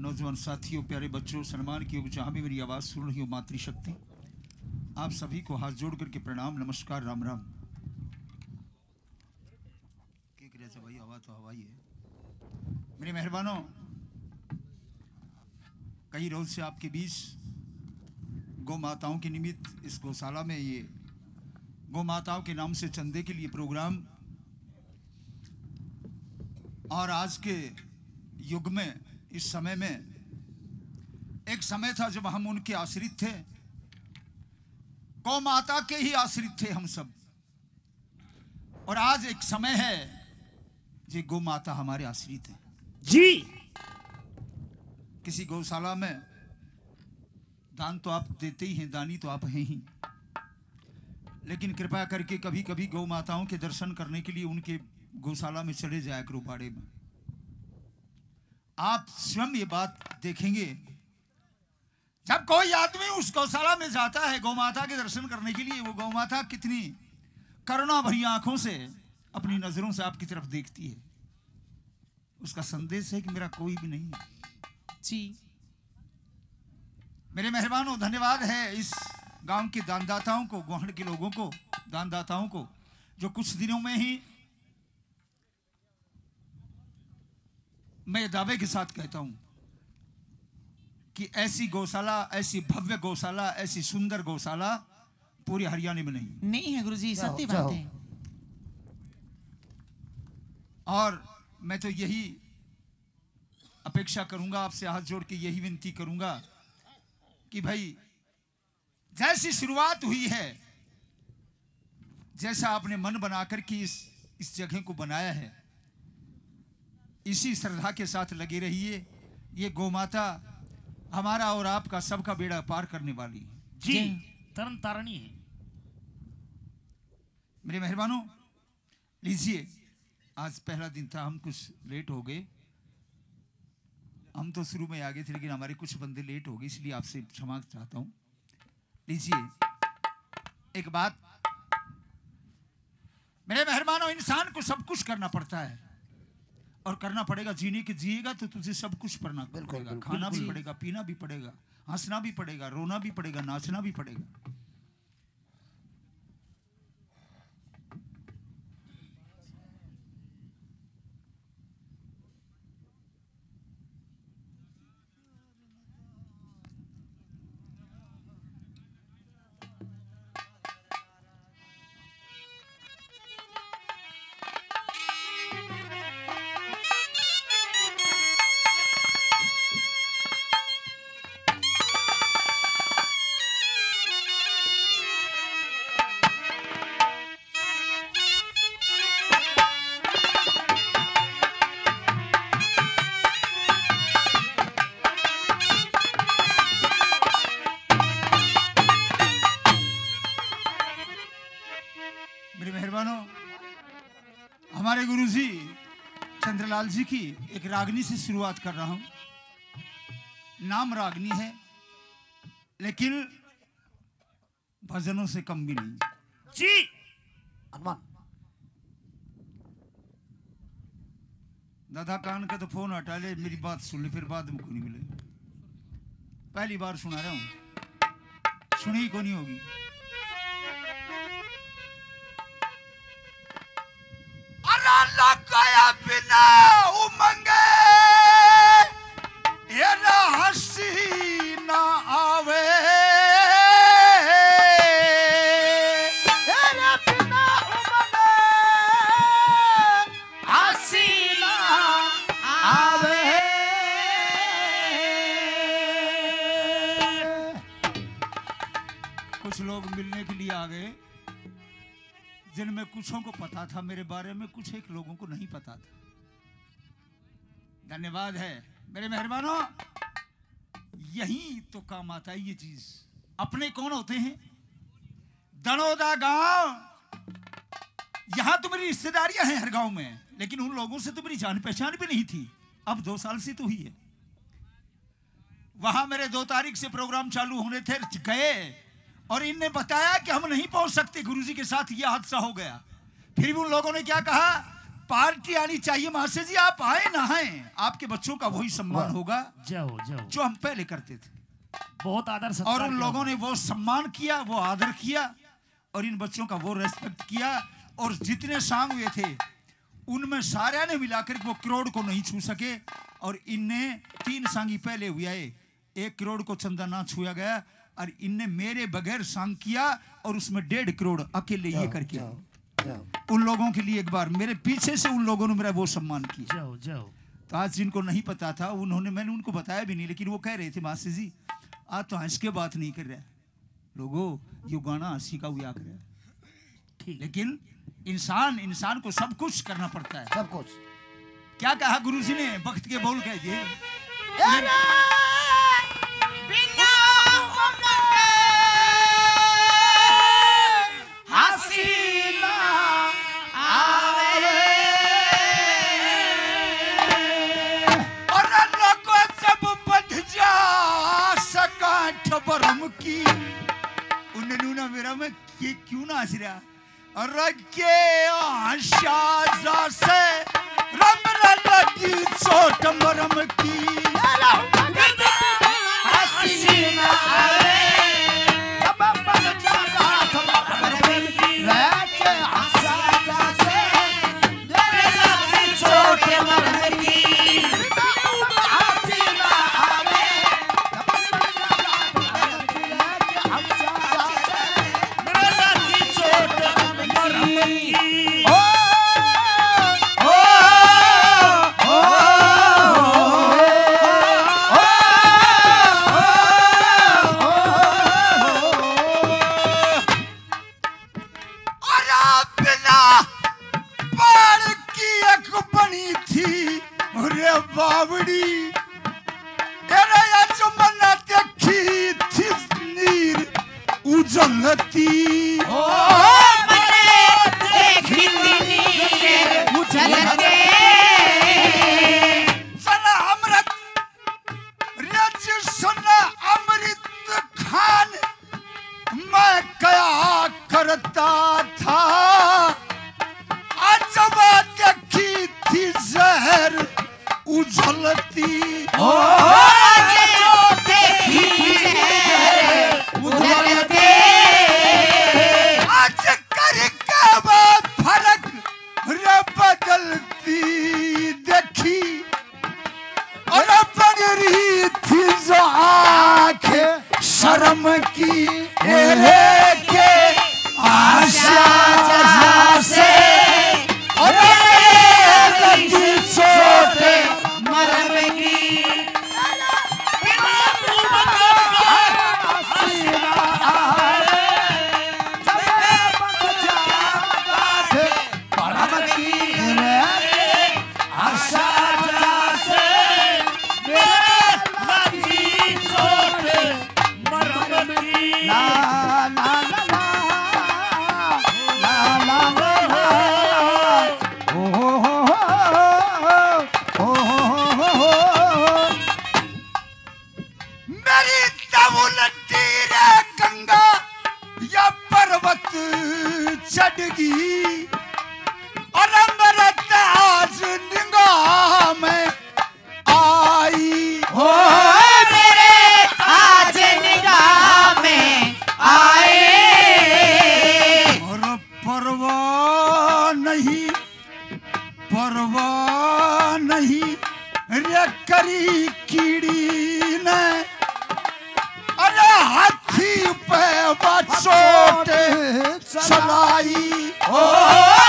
नौजवान साथियों, प्यारे बच्चों, सम्मान की जहाँ भी मेरी आवाज़ सुन रही हो मातृशक्ति, आप सभी को हाथ जोड़ करके प्रणाम, नमस्कार, राम राम। भाई हवा तो हवा ही है। मेरे मेहरबानों, कई रोज से आपके बीच गौ माताओं के निमित्त इस गौशाला में ये गौ माताओं के नाम से चंदे के लिए प्रोग्राम, और आज के युग में, इस समय में, एक समय था जब हम उनके आश्रित थे, गौ माता के ही आश्रित थे हम सब, और आज एक समय है जी गौ माता हमारे आश्रित है जी। किसी गौशाला में दान तो आप देते ही हैं, दानी तो आप हैं ही, लेकिन कृपया करके कभी कभी गौ माताओं के दर्शन करने के लिए उनके गौशाला में चले जाया करो, बाड़े में। आप स्वयं ये बात देखेंगे, जब कोई आदमी उस गौशाला में जाता है गौ माता के दर्शन करने के लिए, वो गौ माता कितनी करुणा भरी आंखों से अपनी नजरों से आपकी तरफ देखती है। उसका संदेश है कि मेरा कोई भी नहीं है जी। मेरे मेहरबानों, धन्यवाद है इस गांव के दानदाताओं को, गोहड़ के लोगों को, दानदाताओं को, जो कुछ दिनों में ही, मैं दावे के साथ कहता हूं कि ऐसी गौशाला, ऐसी भव्य गौशाला, ऐसी सुंदर गौशाला पूरे हरियाणा में नहीं है गुरुजी, सत्य बात है। और मैं तो यही अपेक्षा करूंगा, आपसे हाथ जोड़ के यही विनती करूंगा कि भाई जैसी शुरुआत हुई है, जैसा आपने मन बनाकर के इस जगह को बनाया है, इसी श्रद्धा के साथ लगे रहिए। ये गौ माता हमारा और आपका सबका बेड़ा पार करने वाली है जी, तरन तारणी है। मेरे मेहरबानों, लीजिए, आज पहला दिन था, हम कुछ लेट हो गए। हम तो शुरू में आ गए थे, लेकिन हमारे कुछ बंदे लेट हो गए, इसलिए आपसे क्षमा चाहता हूं। लीजिए, एक बात, मेरे मेहरबानों, इंसान को सब कुछ करना पड़ता है, और करना पड़ेगा। जीने के जिएगा तो तुझे सब कुछ करना पड़ेगा, खाना भी पड़ेगा, पीना भी पड़ेगा, हंसना भी पड़ेगा, रोना भी पड़ेगा, नाचना भी पड़ेगा। हमारे गुरुजी चंद्रलाल जी की एक रागनी से शुरुआत कर रहा हूं। नाम रागनी है, लेकिन भजनों से कम भी नहीं जी। दादा कान का तो फोन हटा ले, मेरी बात सुन ले, फिर बाद में को नहीं मिले। पहली बार सुना रहा हूं, सुनी को नहीं होगी। लगाया बिना उमंगे ये ना हंसी ना आवे, ये बिना उमंगे हंसी ना आवे। कुछ लोग मिलने के लिए आ गए, जिनमें कुछों को पता था मेरे बारे में, कुछ एक लोगों को नहीं पता था। धन्यवाद है मेरे मेहरबानों, यही तो काम आता है ये चीज। अपने कौन होते हैं? दनोदा गांव, यहां तो मेरी रिश्तेदारियां हैं हर गांव में, लेकिन उन लोगों से तो मेरी जान पहचान भी नहीं थी। अब 2 साल से तो हुई है। वहां मेरे 2 तारीख से प्रोग्राम चालू होने थे, गए और इनने बताया कि हम नहीं पहुंच सकते, गुरुजी के साथ यह हादसा हो गया। फिर भी उन लोगों ने क्या कहा, पार्टी आनी चाहिए मास्टर जी, आप आए ना आए, आपके बच्चों का वही सम्मान होगा जाओ जाओ, जो हम पहले करते थे। बहुत आदर सत्कार और उन किया। लोगों ने वो सम्मान किया, वो आदर किया और इन बच्चों का वो रेस्पेक्ट किया। और जितने सांग हुए थे उनमें सारे ने मिलाकर वो करोड़ को नहीं छू सके, और इनने 3 सांगी पहले हुआ है, 1 करोड़ को चंदा ना छुआ गया, और इनने मेरे बगैर सांग किया और उसमें 1.5 करोड़ अकेले ये करके। उन लोगों के लिए एक बार मेरे पीछे से उन लोगों ने मेरा वो सम्मान किया। जाओ जाओ। तो आज जिनको नहीं पता था मैंने उनको बताया भी नहीं, लेकिन वो कह रहे थे मास्टर जी आज तो हंस के बात नहीं कर रहा लोगों, ये गाना हंसी का हुआ कर रहा है। ठीक, लेकिन इंसान को सब कुछ करना पड़ता है, सब कुछ। क्या कहा गुरु जी ने, वक्त के बोल कह दिए। बरम की उन्होंने मेरा में क्यों ना हंस रहा, रखे आशा से रम लगी चोट मरम की। शर्म की के आशा से और छोटे मरम की करी कीड़ी ने अरे हाथी पे बचोट चलाई।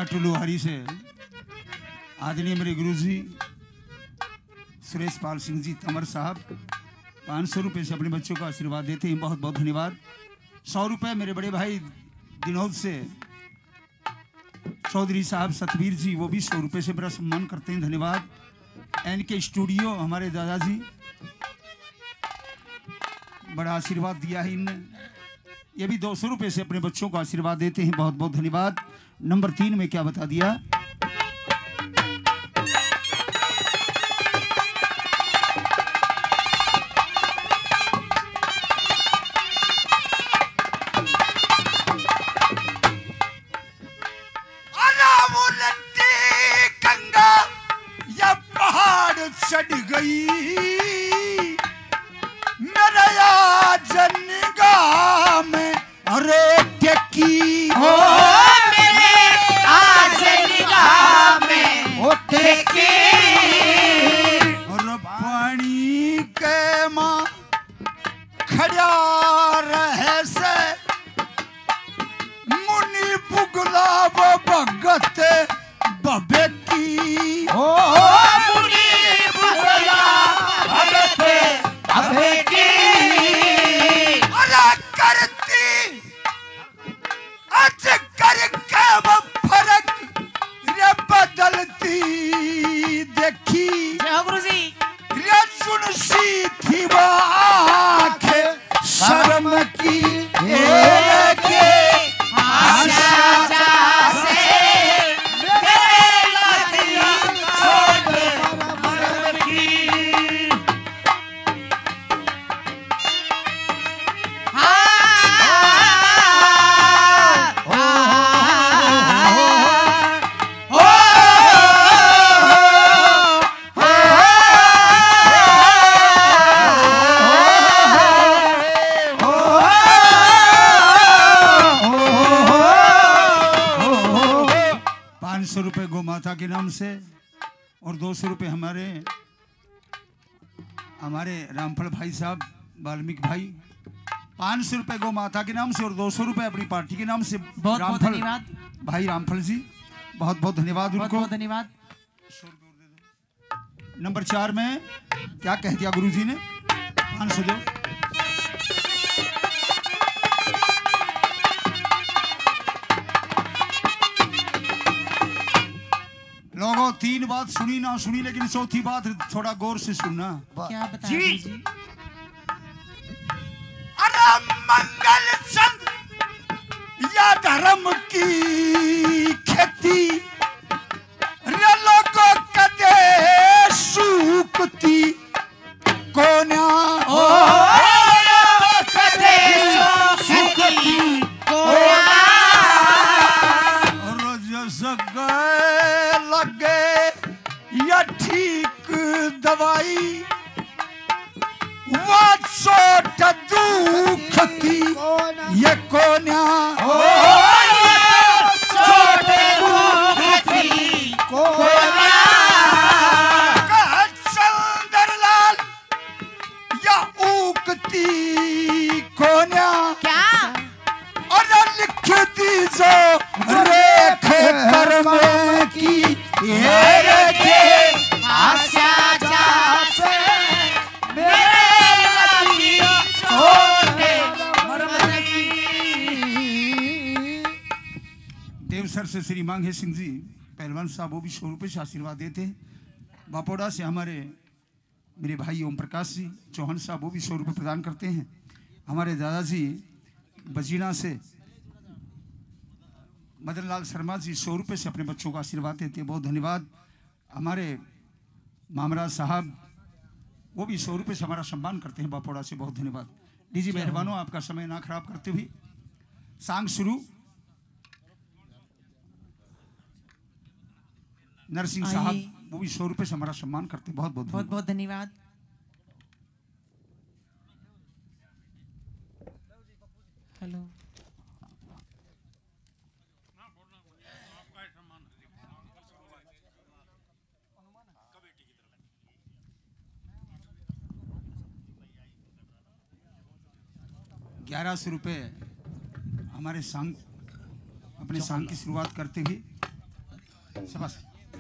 नाटू लोहारी से आदरणीय मेरे गुरुजी सुरेश पाल सिंह जी तंवर साहब 500 रुपये से अपने बच्चों का आशीर्वाद देते हैं, बहुत बहुत धन्यवाद। 100 रुपये मेरे बड़े भाई दिनोद से चौधरी साहब सतवीर जी, वो भी 100 रुपये से मेरा सम्मान करते हैं, धन्यवाद। एनके स्टूडियो हमारे दादाजी, बड़ा आशीर्वाद दिया है इनने, ये भी 200 रुपये से अपने बच्चों को आशीर्वाद देते हैं, बहुत बहुत धन्यवाद। नंबर 3 में क्या बता दिया, गंगा या पहाड़ चढ़ गई मेरा जनगा में, अरे टेकी हो मेरे आजनिगा में ओ टेकी, और पानी के माँ खड़ा रहे से मुनि बुगला भगत बबे की, ओ मुनि बुगला भगत बबे की, अरे करती आज करके वो फर्क रे बदलती देखी, जय गुरुजी, रे सुन सी थी वो आंखें शर्म की, के आशा से मेरे लदिया छोड़ मरम की, ₹500 गौ माता के नाम से और 200 रुपये हमारे रामफल भाई साहब वाल्मीकि भाई, 500 रुपये गौ माता के नाम से और 200 रुपये अपनी पार्टी के नाम से बहुत बहुत धन्यवाद भाई रामफल जी, बहुत बहुत धन्यवाद बहुत उनको। बहुत धन्यवाद। नंबर 4 में क्या कह दिया गुरुजी ने, 500 दो। लोगों 3 बात सुनी ना सुनी, लेकिन चौथी बात थोड़ा गौर से सुनना। क्या बताया जी। गुरुजी? अरे मंगल चंद या धर्म की खेती रे लोगों कदे सूखती कोना, ओ कदे सुखती कोना, रोज सगे लगे या ठीक दवाई वो चोट दुख की ये कोना, छोटे दुखती कोना, चंद्रलाल या उगती कोना, क्या और लिख दी जो रेख कर्म की, ये रेखे आशा जाते मेरे लदिया छोटे मरम की। देवसर से श्री मांगे सिंह जी पहलवान साहब, वो भी 100 रुपये से आशीर्वाद देते हैं। बापोड़ा से हमारे मेरे भाई ओम प्रकाश जी चौहान साहब, वो भी 100 रुपये प्रदान करते हैं। हमारे दादाजी बजीना से मदन लाल शर्मा जी 100 रुपये से अपने बच्चों को आशीर्वाद देते हैं, बहुत धन्यवाद। हमारे मामराज साहब वो भी 100 रुपये से हमारा सम्मान करते हैं, बापोड़ा से बहुत धन्यवाद। डीजी मेहरबानों, आपका समय ना खराब करते हुए सांग शुरू। नरसिंह साहब आइए। वो भी 100 रुपये से हमारा सम्मान करते हैं, बहुत बहुत बहुत बहुत धन्यवाद। हेलो, 1100 रुपये हमारे सांग अपने सांग की शुरुआत करते हुए शाबाश।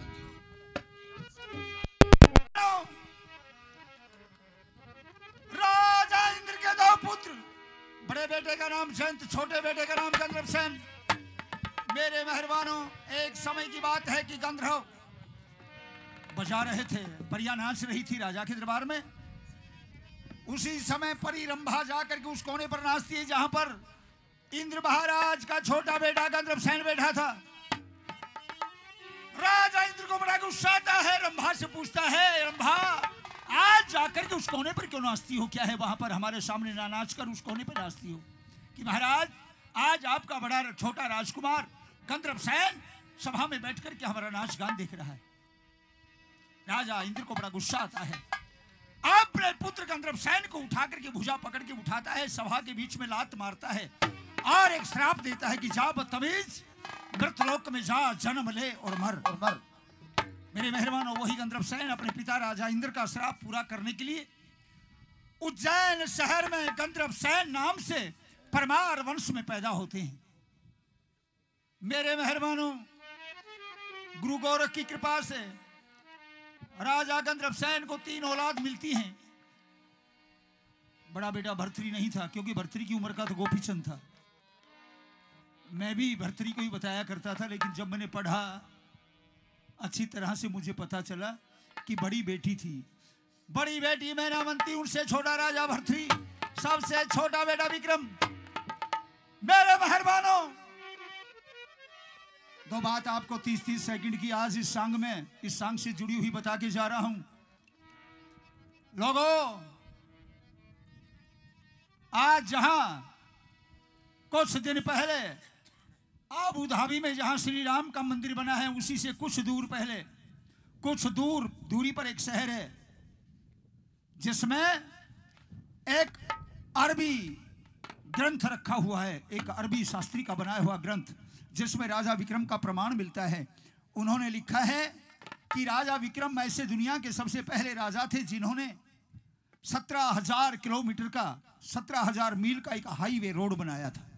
राजा इंद्र के दो पुत्र, बड़े बेटे का नाम जयंत, छोटे बेटे का नाम गंधर्वसेन। मेरे मेहरबानों, एक समय की बात है कि गंधर्व बजा रहे थे, परियां नाच रही थी राजा के दरबार में। उसी समय परी रंभा जाकर के उस कोने पर नाचती है जहां पर इंद्र महाराज का छोटा बेटा गंधर्वसेन बैठा था। राजा इंद्र को बड़ा गुस्सा आता है, रंभा से पूछता है, रंभा आज जाकर के उस कोने पर क्यों नाचती हो? क्या है वहां पर हमारे सामने ना नाच कर उस कोने पर नाचती हो? कि महाराज आज आपका बड़ा छोटा राजकुमार गंधर्वसेन सभा में बैठ करके हमारा नाच गान देख रहा है। राजा इंद्र को बड़ा गुस्सा आता है, अपने पुत्र गंधर्वसेन को उठा करके भुजा पकड़ के उठाता है, सभा के बीच में लात मारता है और एक श्राप देता है कि जा बदतमीज, मृतलोक में जा, जन्म ले और मर। मेरे मेहरबानों, वही गंधर्वसेन अपने पिता राजा इंद्र का श्राप पूरा करने के लिए उज्जैन शहर में गंधर्वसेन नाम से परमार वंश में पैदा होते हैं। मेरे मेहरबानों, गुरु गोरख की कृपा से राजा गंधर्वसेन को 3 औलाद मिलती हैं। बड़ा बेटा भर्तरी नहीं था, क्योंकि भर्तरी की उम्र का तो गोपीचंद था। मैं भी भर्तरी को ही बताया करता था, लेकिन जब मैंने पढ़ा अच्छी तरह से मुझे पता चला कि बड़ी बेटी थी, बड़ी बेटी मैनावंती, उनसे छोटा राजा भर्तरी, सबसे छोटा बेटा विक्रम। मेरे मेहरबानों, 2 बात आपको 30-30 सेकंड की आज इस सांग में, इस सांग से जुड़ी हुई बता के जा रहा हूं। लोगों, आज जहां कुछ दिन पहले अबू धाबी में जहां श्री राम का मंदिर बना है, उसी से कुछ दूर पहले, कुछ दूरी पर एक शहर है जिसमें एक अरबी ग्रंथ रखा हुआ है, एक अरबी शास्त्री का बनाया हुआ ग्रंथ, जिसमें राजा विक्रम का प्रमाण मिलता है। उन्होंने लिखा है कि राजा विक्रम ऐसे दुनिया के सबसे पहले राजा थे जिन्होंने 17,000 किलोमीटर का, 17,000 मील का एक हाईवे रोड बनाया था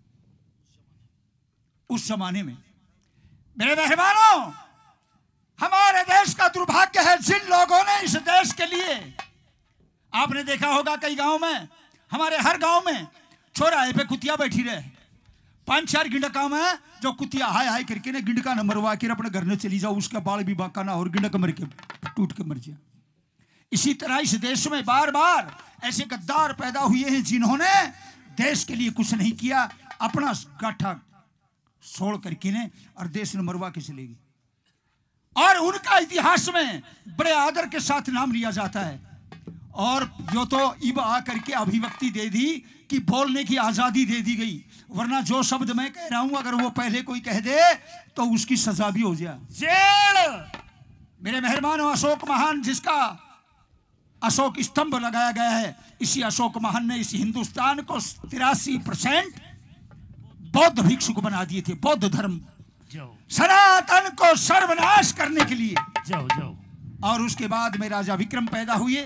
उस जमाने में। मेरे मेहरबानों, हमारे देश का दुर्भाग्य है जिन लोगों ने इस देश के लिए, आपने देखा होगा कई गांव में, हमारे हर गांव में चौराहे पे कुतिया बैठी रहे, 5-4 गिंडका में जो कुतिया हाय हाय करके ने गिंडका न मरवा के अपने घर में चली जाओ, उसका बाल भी बांका ना और गिंडक मर के टूट के मर जाए। इसी तरह इस देश में बार बार ऐसे गद्दार पैदा हुए हैं जिन्होंने देश के लिए कुछ नहीं किया, अपना गाठा छोड़ करके ने और देश ने मरवा के चले गए, और उनका इतिहास में बड़े आदर के साथ नाम लिया जाता है। और जो तो इब आकर के अभिव्यक्ति दे दी कि बोलने की आजादी दे दी गई, वरना जो शब्द मैं कह रहा हूं अगर वो पहले कोई कह दे तो उसकी सजा भी हो जाए, जेल। मेरे मेहरबानों, अशोक महान, जिसका अशोक स्तंभ लगाया गया है, इसी अशोक महान ने इस हिंदुस्तान को 83% बौद्ध भिक्षुक बना दिए थे। बौद्ध धर्म सनातन को सर्वनाश करने के लिए। और उसके बाद में राजा विक्रम पैदा हुए।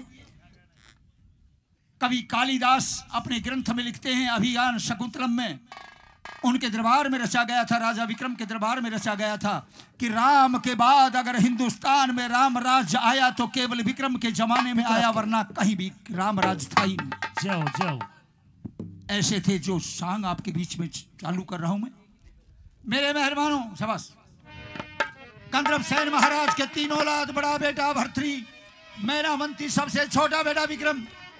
कवि कालिदास अपने ग्रंथ में लिखते हैं, अभियान शकुंतलम में उनके दरबार में रचा गया था, राजा विक्रम के दरबार में रचा गया था कि राम के बाद अगर हिंदुस्तान में राम राज्य आया तो केवल विक्रम के जमाने में आया, वरना कहीं भी राम राज्य था ही नहीं। ऐसे थे जो सांग आपके बीच में चालू कर रहा हूं मैं। मेरे मेहरबानों, शाबाश। गंधर्वसेन महाराज के 3 औलाद, बड़ा बेटा भर्तरी, मैनावंती, सबसे छोटा बेटा विक्रम।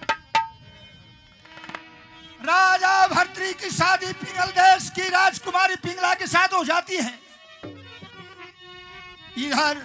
राजा भर्तरी की शादी पिंगल देश की राजकुमारी पिंगला के साथ हो जाती है। इधर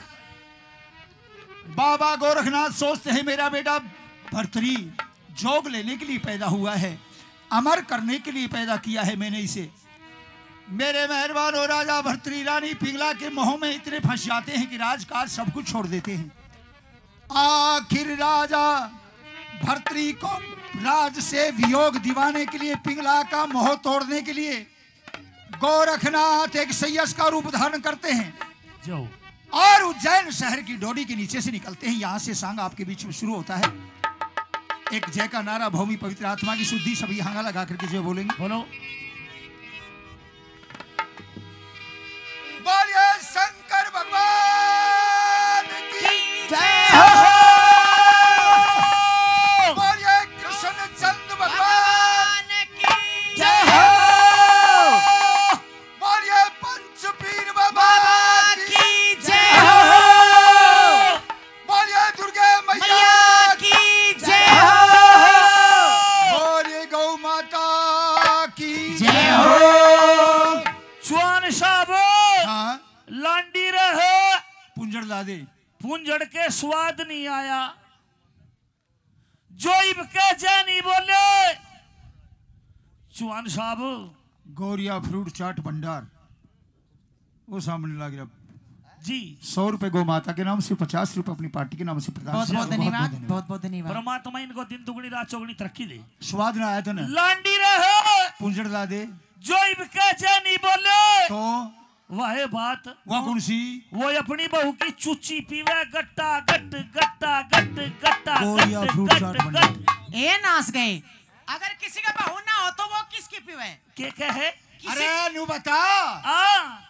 बाबा गोरखनाथ सोचते हैं मेरा बेटा भर्तरी जोग लेने के लिए पैदा हुआ है, अमर करने के लिए पैदा किया है मैंने इसे। मेरे मेहरबान और राजा भर्तरी रानी पिंगला के मोह में इतने फंस जाते हैं कि राजकाज सब कुछ छोड़ देते हैं। आखिर राजा भर्तरी को राज से वियोग दिवाने के लिए, पिंगला का मोह तोड़ने के लिए गोरखनाथ एक सैयस का रूप धारण करते हैं और उज्जैन शहर की डोडी के नीचे से निकलते हैं। यहां से सांग आपके बीच में शुरू होता है। एक जय का नारा, भूमि पवित्र आत्मा की शुद्धि, सभी हांगा लगा करके जय बोलेंगे। बोलो, बोलिए शंकर भगवान साहब हाँ लांडी रहे पुंजड़ ला दे। पूंजड़ के स्वाद नहीं आया, जो इब के नहीं बोले। चौहान साहब गौरिया फ्रूट चाट भंडार वो सामने लग रहा जी। 100 रुपए गौ माता के नाम से, 50 रुपए अपनी पार्टी के नाम से प्रदान। बहुत बहुत धन्यवाद, बहुत बहुत धन्यवाद। परमात्मा इनको दिन दुगनी रात चौगनी तरक्की दे। स्वाद ना आया था ना, लांडी रहे पुंजड़ ला दे। जो इब के नहीं बोले तो वह बात वह कौन सी? वो अपनी बहू की चुच्ची पीवे गट्टा गट गट्टा गट गट्टा गौरिया फ्रूट चाट गट भंडार। गट। ए नाच गए। अगर किसी का बहू ना हो तो वो किसकी पीवे? के है अरे नू बता, आ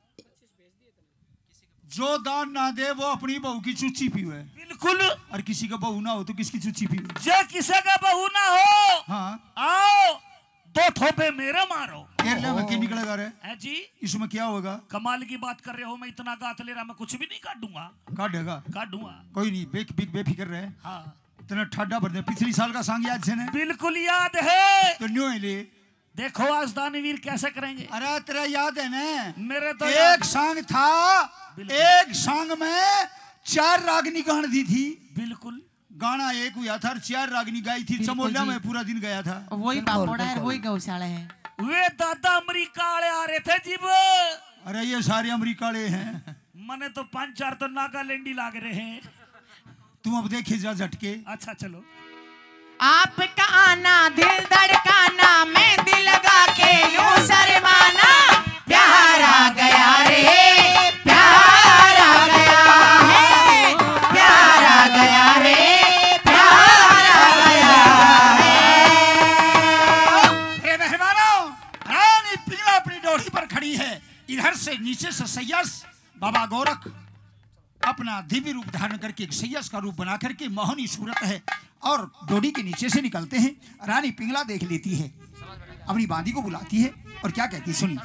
जो दान ना दे वो अपनी बहू की चुच्ची पीवे। बिल्कुल। और किसी का बहू ना हो तो किसकी चुच्ची पीवे? जो किसी का बहू ना हो हाँ आओ दो थोपे मेरे मारो। केरला में क्या निकलेगा रे? है जी। इसमें क्या होगा? कमाल की बात कर रहे हो, मैं इतना गात ले रहा, मैं कुछ भी नहीं काटूंगा। काटेगा काटूंगा कोई नहीं, बेफिक्र रहे। हाँ इतना ठाडा भर दे। पिछली साल का सांग याद से ने बिल्कुल याद है। तो न्यू है ले। देखो आज दानवीर कैसे करेंगे। अरे तेरा याद है ना, मेरे तो एक सांग था, एक सांग में 4 रागनी गान दी थी। बिल्कुल गाना एक हुआ था और 4 रागनी गाई थी। चमोलिया में पूरा दिन गया था। वही बापोड़ा है, वही गौशाला है। वे दादा अमरीका वाले आ रहे थे जीव। अरे ये सारे अमरीकाले हैं। मने तो 5-4 तो नागालैंडी लाग रहे हैं। तुम अब देखे जा झटके। अच्छा चलो। आपका आना दिल धड़काना, मैं दिल लगा के यूं शर्माना। प्यार आ गया रे, प्यार आ गया है, प्यार आ गया रे, प्यार आ गया है। अरे मेहमानों, रानी पिंगला अपनी डोरी पर खड़ी है। इधर से नीचे से सैयस बाबा गोरख अपना दिव्य रूप धारण करके एक सैयस का रूप बना करके मोहनी सूरत है और डोरी के नीचे से निकलते हैं। रानी पिंगला देख लेती है, अपनी बांदी को बुलाती है और क्या कहती है सुनिए।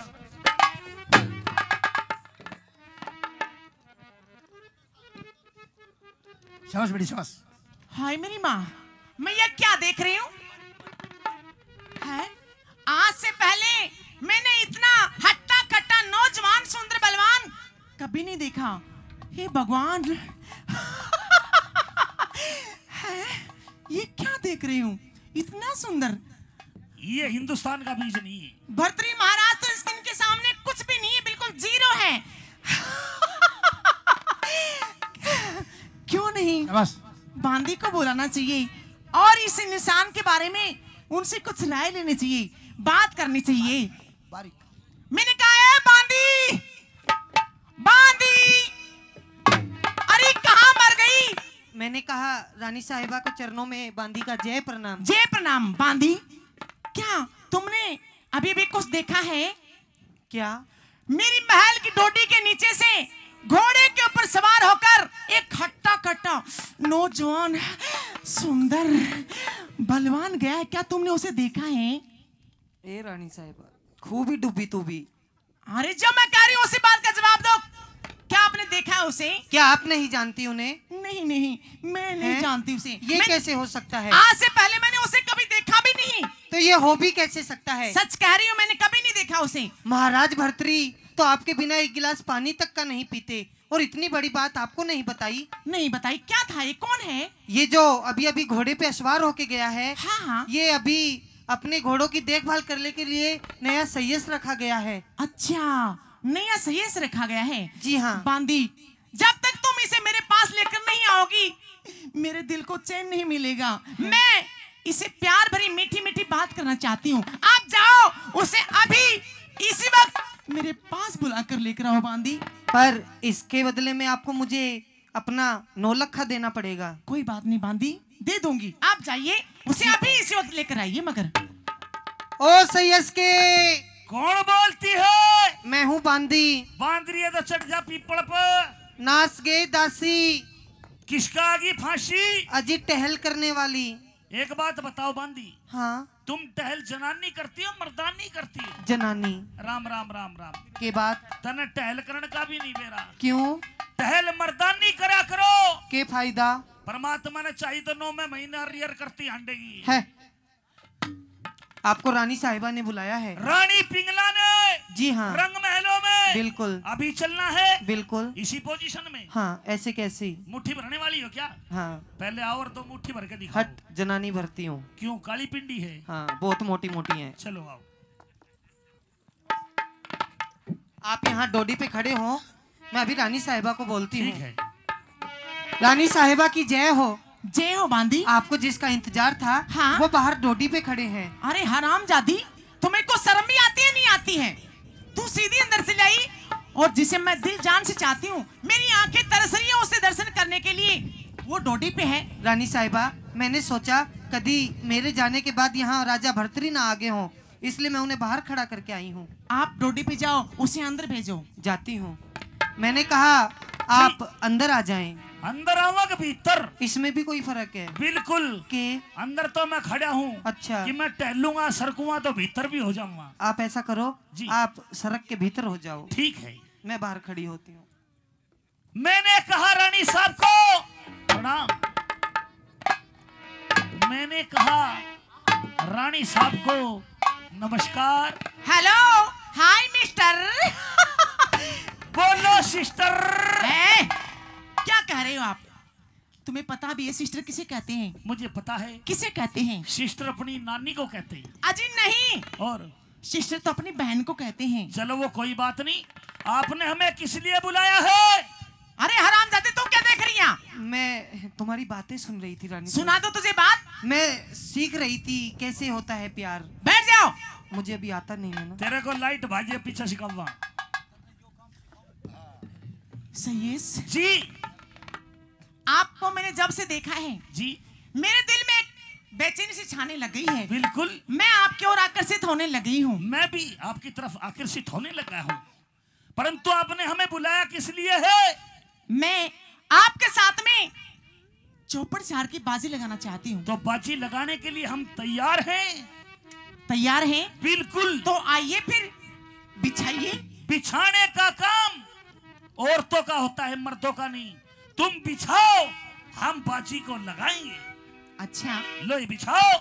शाबाश बेटी शाबाश। हाय मेरी माँ, मैं ये क्या देख रही हूँ? है आज से पहले मैंने इतना हट्टा कट्टा नौजवान सुंदर बलवान कभी नहीं देखा। हे भगवान है ये क्या देख रही हूँ? इतना सुंदर। ये हिंदुस्तान का बीज नहीं है। भर्तृहरि महाराज तो इस इनके सामने कुछ भी नहीं है, बिल्कुल जीरो है। क्यों नहीं शाबाश। बांदी को बुलाना चाहिए और इस इंसान के बारे में उनसे कुछ राय लेनी चाहिए, बात करनी चाहिए। मैंने कहा है बांदी, बांदी, अरे कहाँ मर गई? मैंने कहा रानी साहिबा को चरणों में बांदी का जय प्रणाम। जय प्रणाम। बांदी, क्या तुमने अभी भी कुछ देखा है क्या? मेरी महल की डोडी के नीचे से घोड़े के ऊपर सवार होकर एक हट्टा कट्टा नौजवान सुंदर बलवान गया है, क्या तुमने उसे देखा है? ए रानी साहिबा खूब ही डूबी तू भी। अरे जो मैं कह रही हूँ उसी बात का जवाब दो, क्या आपने देखा है उसे? क्या आप नहीं जानती उन्हें? नहीं नहीं, मैं नहीं हैं? जानती उसे। ये कैसे हो सकता है? आज से पहले मैंने उसे कभी देखा भी नहीं। तो ये हो भी कैसे सकता है? सच कह रही हूँ, मैंने कभी नहीं देखा उसे। महाराज भर्तृहरि तो आपके बिना एक गिलास पानी तक का नहीं पीते और इतनी बड़ी बात आपको नहीं बताई? नहीं बताई? क्या था ये? कौन है? ये जो अभी अभी घोड़े पे सवार होके गया है, हाँ हाँ। ये अभी अपने घोड़ों की देखभाल करने के लिए नया सैयस रखा गया है। अच्छा, नया सैयस रखा गया है। जी हाँ। बांदी, जब तक तुम इसे मेरे पास लेकर नहीं आओगी मेरे दिल को चैन नहीं मिलेगा। मैं इसे प्यार भरी मीठी मीठी बात करना चाहती हूँ। आप जाओ, उसे अभी इसी वक्त मेरे पास बुलाकर लेकर आओ बांदी। पर इसके बदले में आपको मुझे अपना 9 लखा देना पड़ेगा। कोई बात नहीं बांदी, दे दूंगी। आप जाइए, उसे अभी इसी वक्त लेकर आइए। मगर ओ सैयस के, कौन बोलती है? मैं हूँ बांदी। बांदरी है तो चढ़ जा पीपल पर। नाच गई दासी, किसका आगी फांसी? अजी टहल करने वाली। एक बात बताओ बांदी, हाँ तुम टहल जनानी करती हो मर्दानी करती हो? जनानी। राम राम राम राम। के बाद तने टहल करने का भी नहीं बेरा। क्यों? टहल मर्दानी करा करो। के फायदा परमात्मा ने चाहिए तो 9 में महीना रियर करती हंडेगी है? आपको रानी साहिबा ने बुलाया है? रानी पिंगला ने जी हाँ। रंग महलों में है? बिल्कुल। अभी चलना है? बिल्कुल। इसी पोजीशन में? हाँ, ऐसे कैसे? मुट्ठी भरने वाली हो क्या? हाँ। पहले आओ और दो मुट्ठी भर के दिखाओ। हट, जनानी भरती हूँ। क्यों, काली पिंडी है? हाँ, बहुत मोटी मोटी है। चलो आओ। आप यहाँ डोडी पे खड़े हो, मैं अभी रानी साहिबा को बोलती ठीक हूँ। है। रानी साहिबा की जय हो। जय हो बांदी। आपको जिसका इंतजार था, हाँ? वो बाहर डोडी पे खड़े हैं। अरे हरामजादी, तुम्हें को शर्म भी आती है नहीं आती है? तू सीधी अंदर से लाई, और जिसे मैं दिल जान से चाहती हूँ, मेरी आंखें तरस रही हैं उससे दर्शन करने के लिए, वो डोडी पे है। रानी साहिबा, मैंने सोचा कभी मेरे जाने के बाद यहाँ राजा भर्तरी ना आगे हों, इसलिए मैं उन्हें बाहर खड़ा करके आई हूँ। आप डोडी पे जाओ, उसे अंदर भेजो। जाती हूँ। मैंने कहा आप अंदर आ जाएं। अंदर आवा के भीतर? इसमें भी कोई फर्क है? बिल्कुल। के अंदर तो मैं खड़ा हूँ। अच्छा। कि मैं टहलूंगा सरकूंगा तो भीतर भी हो जाऊंगा। आप ऐसा करो जी। आप सड़क के भीतर हो जाओ। ठीक है। मैं बाहर खड़ी होती हूँ। मैंने कहा रानी साहब को प्रणाम। मैंने कहा रानी साहब को नमस्कार। Hello, hi mister. बोलो सिस्टर। क्या कह रहे हो आप? तुम्हें पता भी है सिस्टर किसे कहते हैं? मुझे पता है। किसे कहते हैं? सिस्टर अपनी नानी को कहते हैं। अजी नहीं, और सिस्टर तो अपनी बहन को कहते हैं। चलो वो कोई बात नहीं। आपने हमें किस लिए बुलाया है? अरे हरामजादे, तुम क्या देख रही हैं? मैं तुम्हारी बातें सुन रही थी रानी। सुना दो तुझे बात। मैं सीख रही थी कैसे होता है प्यार। बैठ जाओ। मुझे अभी आता नहीं है ना। तेरे को लाइट भाजी पीछे सिखाऊंगा। सही जी। आपको मैंने जब से देखा है जी। मेरे दिल में एक बेचैनी सी छाने लग गई है। बिल्कुल। मैं आपकी ओर आकर्षित होने लगी हूँ। मैं भी आपकी तरफ आकर्षित होने लगा हूँ, परंतु आपने हमें बुलाया किस लिए है? मैं आपके साथ में चौपड़ चार की बाजी लगाना चाहती हूँ। तो बाजी लगाने के लिए हम तैयार हैं। तैयार हैं? बिल्कुल। तो आइए फिर बिछाइए। बिछाने का काम औरतों का होता है, मर्दों का नहीं। तुम बिछाओ, हम बाजी को लगाएंगे। अच्छा, लो ये बिछाओ।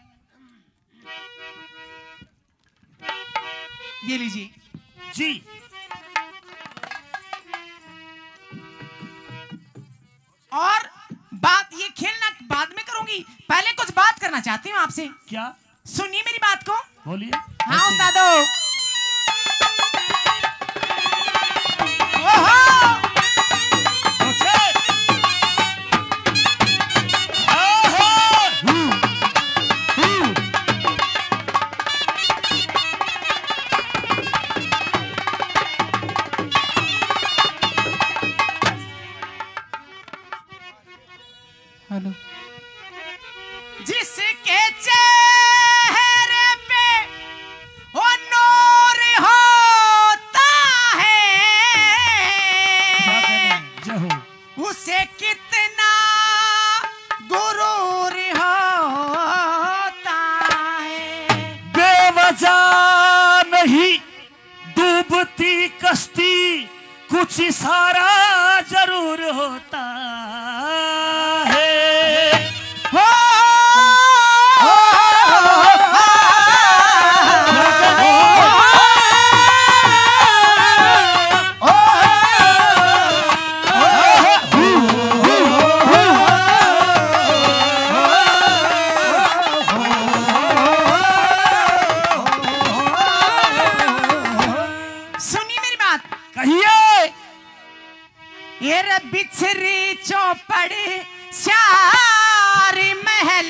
ये लीजिए। जी। और बात ये खेलना बाद में करूंगी, पहले कुछ बात करना चाहती हूँ आपसे। क्या? सुनिए मेरी बात को। बोलिए। हाँ उस्तादो। ओहो! हेलो। जिसके चेहरे पे वो नूर होता है, जय हो। उसे कितना गुरूर होता है। बेवजह नहीं डूबती कश्ती, कुछ इशारा जरूर होता है। सुनिए मेरी बात। कहिए। ये बिछरी चौपड़ सारी महल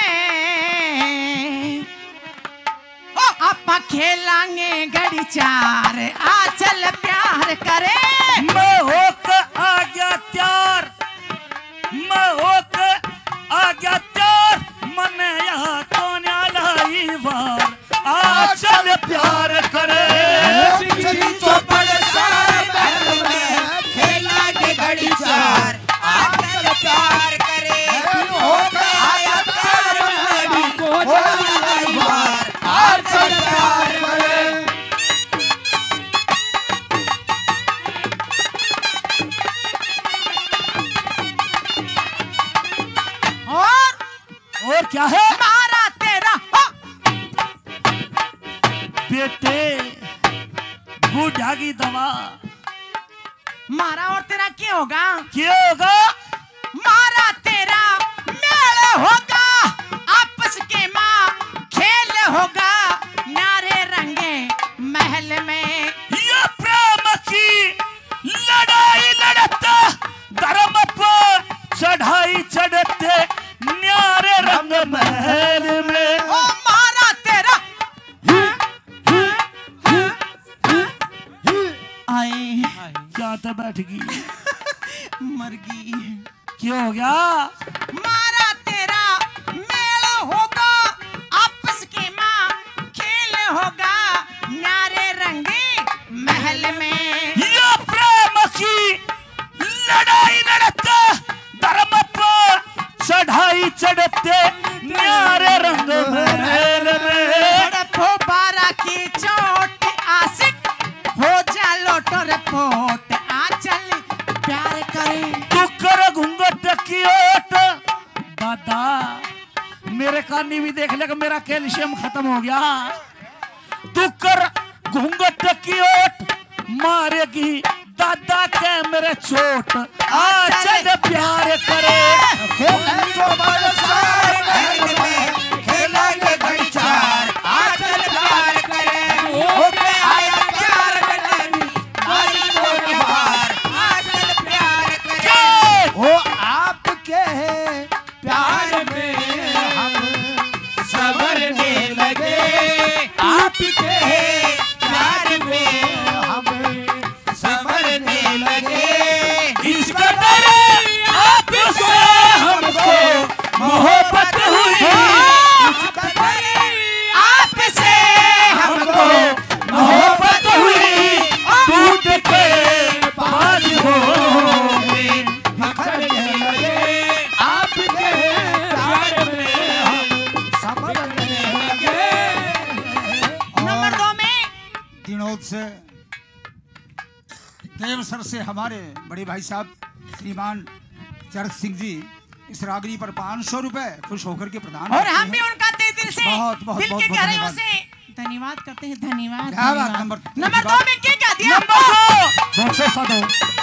में, ओ आपा खेलांगे घड़ी चार, आ चल प्यार करे। मैं होकर आ गया त्यार, मैं होकर आ गया त्यार, मन यहाँ तो न्यालाई वार, आ चल प्यार करे। चौपड़ सारी महल में खेला के घड़ी चार, आजकल प्यार करे होकर आया प्यार में को न्यालाई वार, आजकल प्यार करे। और क्या है? मारा तेरा बेटे बुढ़ा भागी दवा। मारा और तेरा क्या होगा? क्या होगा? मारा तेरा मेल होगा, आपस के माँ खेल होगा, नारे रंगे महल में। ये प्रेम की लड़ाई लड़ता, धर्म पर चढ़ाई चढ़ते, न्यारे रंग महल में। ओ मारा तेरा आए क्या तो बैठ गई, मर गई। क्या हो गया? मारा तेरा मेल होगा, आपस के माँ खेल होगा, नारे रंगे महल में। ये प्रेम की लड़ाई लड़ता, धर्म पर चढ़ाई चढ़ते, न्यारे रंग महल में। तड़पो बारा की चोट आशिक हो जा लोटो रिपोर्ट, आ चल प्यार करे। तू कर घूंघट की ओट। दादा मेरे कानी भी देख ले कि मेरा कैल्शियम खत्म हो गया। तू कर घूंघट की ओट, मारेगी दादा के मेरे चोट, आ चल प्यार करे। खेला के घड़ी चार, आचल प्यार करे, होके आया प्यार करने, आई वो बाहर, आचल प्यार करे। वो आपके प्यार में हम संवरने लगे, आपके प्यार में हम संवरने लगे। इस कदर आपसे हमको मोहब्बत हुई, आपसे हमको मोहब्बत हुई, टूट के बाज हो गए। बिखरने लगे, आपके प्यार में हम संवरने लगे। नंबर 2 में दिनोद से देवसर से हमारे बड़े भाई साहब श्रीमान चरक सिंह जी इस रागनी पर 500 रुपए खुश होकर के प्रदान और करते हम भी हैं। उनका तहे दिल से बहुत, बहुत, दिल बहुत, के बहुत गहराइयों धन्यवाद। से धन्यवाद करते हैं। धन्यवाद क्या बात, धन्यवाद। नंबर नंबर 2 में क्या दिया? बहुत से साधो।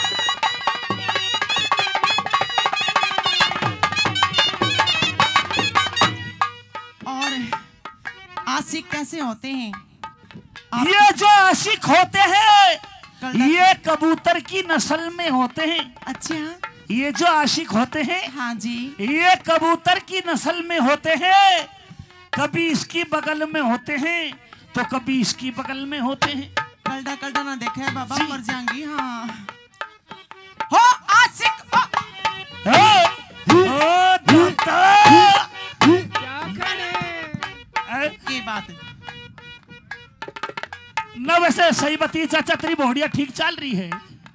और आशिक कैसे होते हैं? ये जो आशिक होते हैं, कल- ये कबूतर की नस्ल में होते हैं। अच्छा ये जो आशिक होते हैं, हाँ जी। ये कबूतर की नस्ल में होते हैं। कभी इसकी बगल में होते हैं तो कभी इसकी बगल में होते हैं। कल्टा कल्टा ना देखा है बाबा, जी। मर जाएंगी। हाँ हो आशिक हो। ओ दाता, ये बात है। न वैसे सही बती चाचा, तेरी बोहड़िया ठीक चल रही है।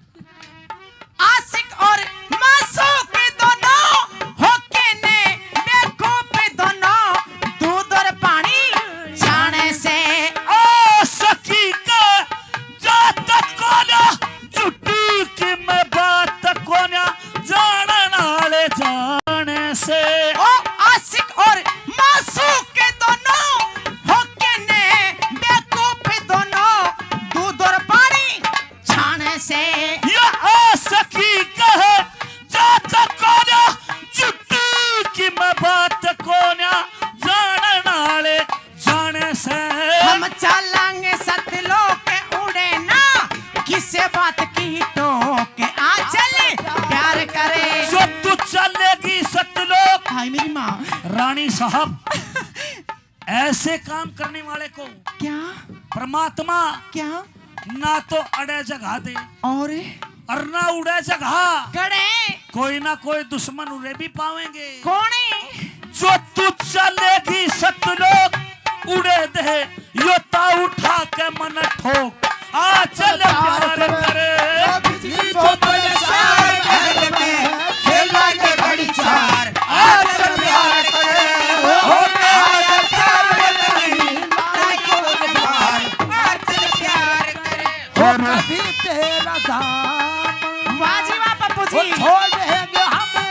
आशिक और मासूक दोनों होके ने बेवकूफ दोनों, दूध और पानी जाने से। ओ सखी का जात कोना, जुटी की मैं बात कोना, जानन वाले जाने से। ओ आशिक और मासूक दोनों होके ने बेवकूफ दोनों, दूध और पानी जाने से। या आ सखी कहे जात कोना, जुटी की मैं बात कोना, जानन वाले जाने से। हम चलेंगे सतलोक उड़े ना, किसे बात की टोक, आ चल प्यार करे। जो तू चलेगी सतलोक। हाय मेरी माँ। रानी साहब, ऐसे काम करने वाले को क्या परमात्मा क्या ना तो अड़े जगह दे और ना उड़े जगह। गड़े कोई ना कोई दुश्मन उड़े भी पावेंगे। कोने जो तू चलेगी सतलोक, उड़े दे योता उठा के मन ठोक, आ चल प्यार करे। बिजली तो बरसात महल में, खेला के घड़ी चार, आचल प्यार करे, होके आया प्यार करने, आई वो बाहर, आचल प्यार करे। और कभी तेरा दाम वाजी वाह पप्पू जी। छोड़ेंगे हम,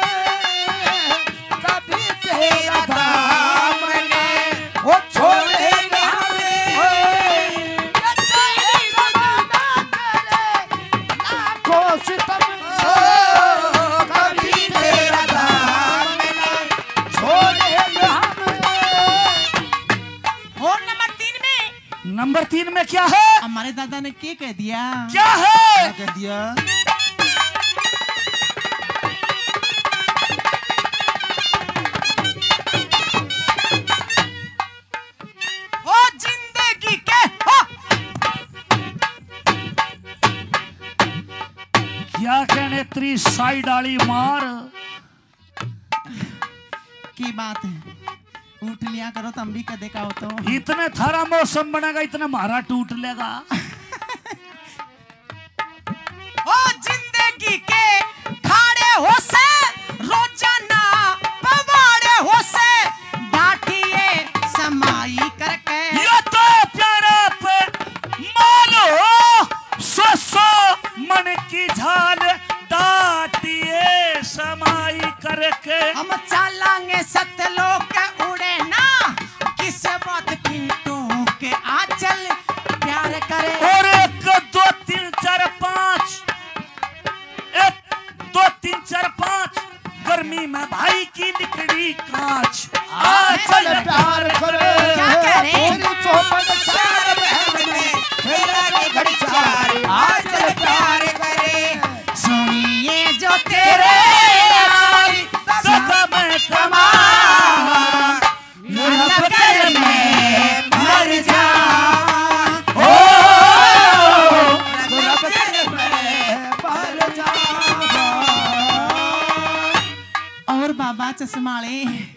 कभी तेरा दाम वो छोड़ेंगे हम। सितम कभी तेरा दाम ना छोड़ेंगे हम। और नंबर 3 में क्या है? हमारे दादा ने क्या कह दिया? क्या है? क्या कह दिया? ओ जिंदगी के क्या कहने तेरी साइड वाली मार की बात है, उठ लिया करो तुम भी कदे का हो तो। इतने थारा मौसम बनेगा इतना मारा टूट लेगा। ओ जिंदगी के खाड़े हो से रोजाना पवाड़े हो से डांटिए समाई करके। ये तो प्यारा पे मानो सो मन की झाल डांटिए समाई करके। हम चलांगे सतलोक उड़े ना किस बात की टोके आंचल प्यार करे। और 1 2 3 4 5 1 2 3 4 5 गर्मी में भाई की लिकड़ी कांच आंचल प्यार करे। क्या कह रहे हैं? तेरी चौपट चार बहन में खेला के घड़ी चार आंचल प्यार करे। सुनिए जो तेरे आई सदा में कमा लब कर मैं मर जा। रब कर मैं मर जाऊंगा। और बाबा चश्माले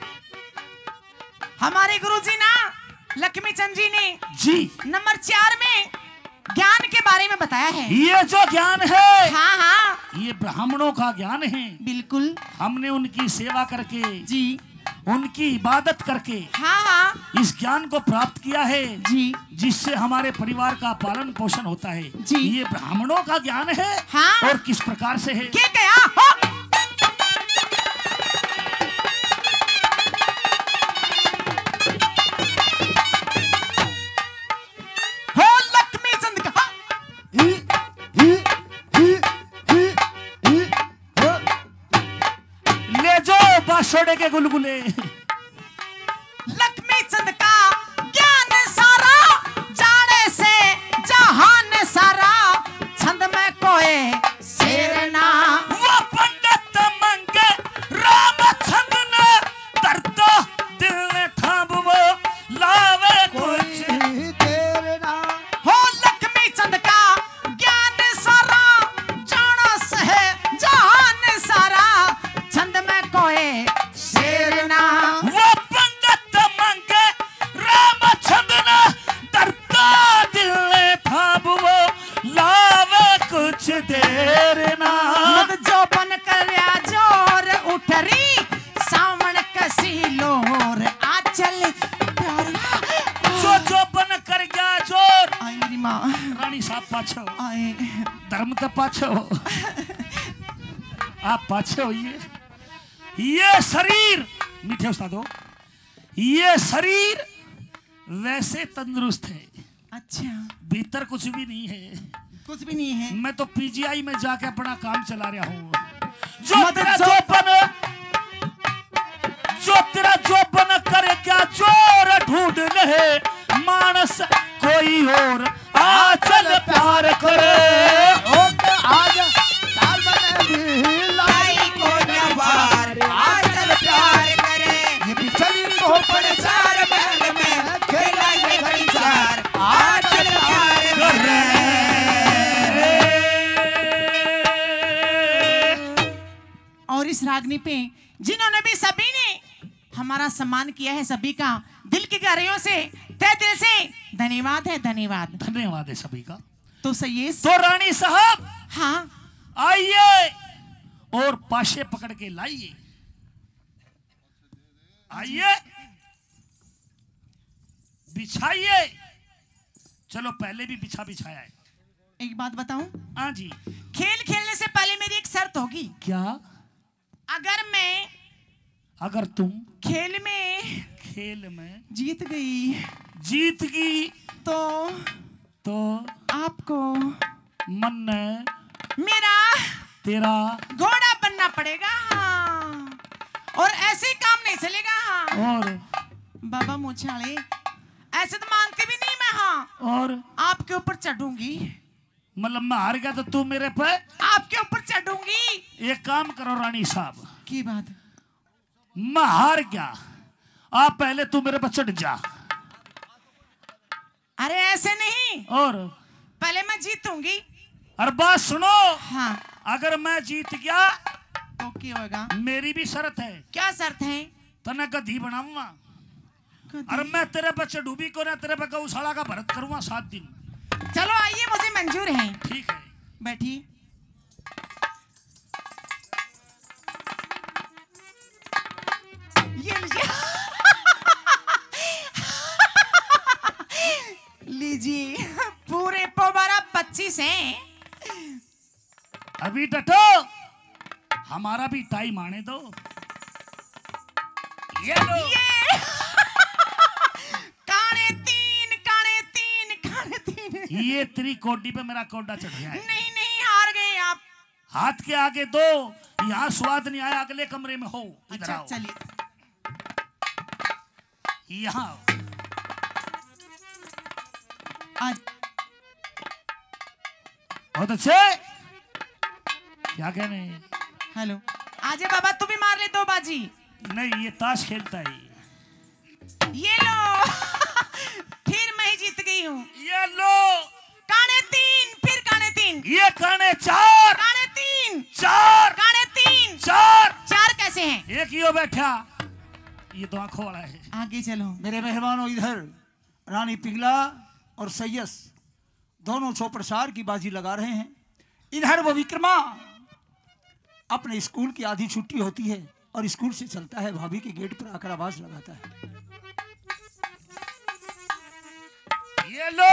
हमारे गुरुजी ना लक्ष्मी चंद जी ने जी। नंबर 4 में ज्ञान के बारे में बताया है। ये जो ज्ञान है हाँ हाँ ये ब्राह्मणों का ज्ञान है। बिल्कुल हमने उनकी सेवा करके जी। उनकी इबादत करके हाँ हाँ इस ज्ञान को प्राप्त किया है जी। जिससे हमारे परिवार का पालन पोषण होता है। जी। ये ब्राह्मणों का ज्ञान है। हाँ। और किस प्रकार से है? क्या गया हो? हो लक्ष्मी चंद का ले जो बासोड़े के गुलगुले। लक्ष्मी चंद का ज्ञान सारा जाने से जहान सारा छंद में कोई शेर ना। वो पंडित मंगे राम छंद ने दर्द दिल ने थाम वो लावे कुछ। तेरे नाम हो लक्ष्मी चंद का ज्ञान सारा जाना से जहान सारा छंद में कोई शेर ना। वो पंडित मंगे राम छंद ने दर्द दिल ने थाम वो लावे कुछ देर ना। मत जो बन कर जोर उठरी सावन कसी लोर आचल प्यार। जो बन कर गया जोर। आई मेरी माँ रानी साहब पाछो आए। धर्म तो पाछो आप पाछे होइए। ये शरीर मीठे उस्तादो ये शरीर वैसे तंदुरुस्त है अच्छा भीतर कुछ भी नहीं है। कुछ भी नहीं है। मैं तो पीजीआई में जाके अपना काम चला रहा हूँ। जो मत तेरा जो- जो बन करे क्या जोर ढूंढ ले मानस कोई और आचल प्यार करे। आज ताल बने भी लाई को जवार आंचल प्यार करे। ये बिछली चौपट चार बहन में खेला के घड़ी चार आंचल प्यार करे। और इस रागनी पे जिन्होंने भी सभी ने हमारा सम्मान किया है सभी का दिल की गहराइयों से तहे दिल से धन्यवाद है। धन्यवाद। धन्यवाद है सभी का। तो सही तो रानी साहब हाँ आइए और पाशे पकड़ के लाइए। आइए बिछाइए। चलो पहले भी बिछाया है। एक बात बताऊं, हाँ जी। खेल खेलने से पहले मेरी एक शर्त होगी। क्या? अगर तुम खेल में जीत गई तो तो आपको मन ने मेरा तेरा घोड़ा बनना पड़ेगा। हाँ। और ऐसे ही काम नहीं चलेगा। हाँ। और बाबा मुछाले ऐसे तो मानती भी नहीं मैं। हाँ। और आपके ऊपर चढ़ूंगी। मतलब मैं हार गया तो तू मेरे पे? आपके ऊपर चढ़ूंगी। एक काम करो रानी साहब, की बात? मैं हार गया, आप पहले तू मेरे पे चढ़ जा। अरे ऐसे नहीं, और पहले मैं जीतूंगी। और बात सुनो, हाँ। अगर मैं जीत गया तो क्या होगा? मेरी भी शर्त है। क्या शर्त है? तने गधी बनाऊंगा कभी- और मैं तेरे पे चढ़ूबी को ना तेरे पे गौशाला का भरत करूंगा 7 दिन। चलो आइए, मुझे मंजूर है। ठीक है, बैठिए। ये लीजिए। लीजिए, पूरे पोबारा 25 हैं। अभी डटो, हमारा भी टाइम आने दो। ये लो। ये काने तीन, काने तीन, काने तीन। ये तेरी कोडी पे मेरा कोडा चढ़ गया है। नहीं नहीं, हार गए आप। हाथ के आगे दो, यहाँ स्वाद नहीं आया, अगले कमरे में हो। इधर अच्छा आओ, चलिए। यहाँ आओ। आज बहुत अच्छे, क्या कहने? हेलो, आजे बाबा तू भी मार ले 2 बाजी। नहीं, ये ताश खेलता है। ये लो। फिर मैं ही जीत गई हूँ। ये लो। काने 3, फिर काने 3, ये काने 4, काने 3, 4, काने 3, 4। 4 कैसे हैं? एक ही हो बैठा, ये तो आंखों वाला है। आगे चलो। मेरे मेहमानों, इधर रानी पिंगला और सैयस दोनों चौपड़सार की बाजी लगा रहे हैं। इधर वो विक्रमा अपने स्कूल की आधी छुट्टी होती है और स्कूल से चलता है, भाभी के गेट पर आकर आवाज लगाता है। ये लो,